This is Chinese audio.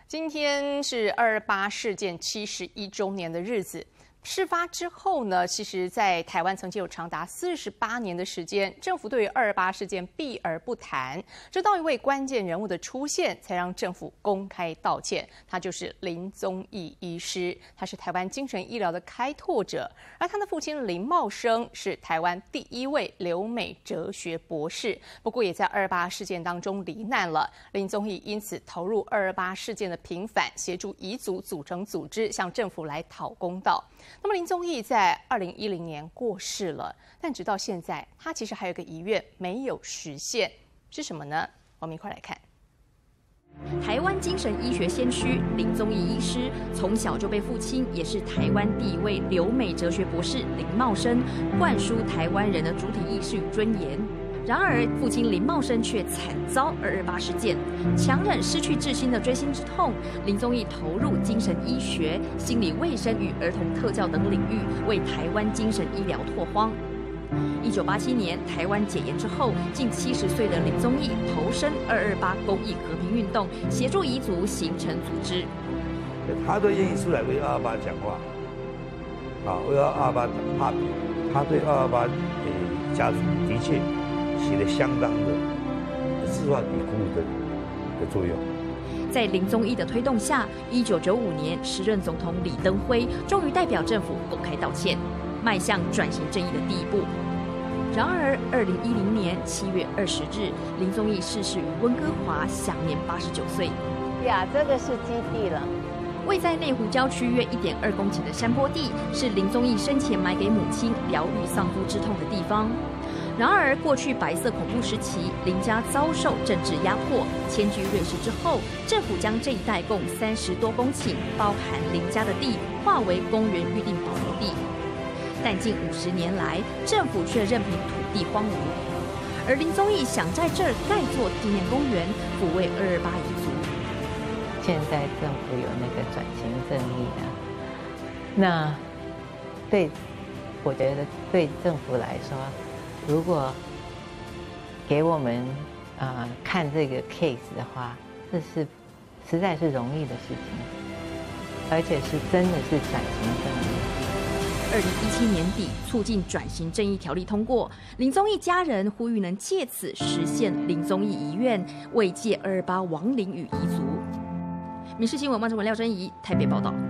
今天是228事件71周年的日子。事发之后呢，其实在台湾曾经有长达48年的时间，政府对于228事件避而不谈。直到一位关键人物的出现，才让政府公开道歉。他就是林宗义医师，他是台湾精神医疗的开拓者，而他的父亲林茂生是台湾第一位留美哲学博士，不过也在228事件当中罹难了。林宗义因此投入228事件的平反，协助遗族组成组织，向政府来讨公道。那么林宗义在2010年过世了，但直到现在，他其实还有个遗愿没有实现，是什么呢？我们一块来看。 台湾精神医学先驱林宗义医师，从小就被父亲也是台湾第一位留美哲学博士林茂生灌输台湾人的主体意识与尊严。然而，父亲林茂生却惨遭228事件，强忍失去至亲的锥心之痛，林宗义投入精神医学、心理卫生与儿童特教等领域，为台湾精神医疗拓荒。1987年台湾解严之后，近70岁的林宗义投身228公益和平运动，协助遗族形成组织。 他都愿意出来为228讲话，为228怕扁，他对228家属的确起了相当的司法抵抗的作用。 在林宗义的推动下，1995年时任总统李登辉终于代表政府公开道歉，迈向转型正义的第一步。然而，2010年7月20日，林宗义逝世于温哥华，享年89岁。 呀，这个是基地了。 位在内湖郊区约1.2公顷的山坡地，是林宗义生前埋给母亲疗愈丧夫之痛的地方。然而，过去白色恐怖时期，林家遭受政治压迫，迁居瑞士之后，政府将这一带共30多公顷，包含林家的地，划为公园预定保留地。但近50年来，政府却任凭土地荒芜，而林宗义想在这儿盖座纪念公园，抚慰228遗族。 现在政府有那个转型正义啊，那我觉得对政府来说，如果给我们看这个 case 的话，这是实在是容易的事情，而且是真的是转型正义。 2017年底，促进转型正义条例通过，林宗义家人呼吁能借此实现林宗义遗愿，慰藉228亡灵与遗族。民视新闻汪志文、廖真怡台北报道。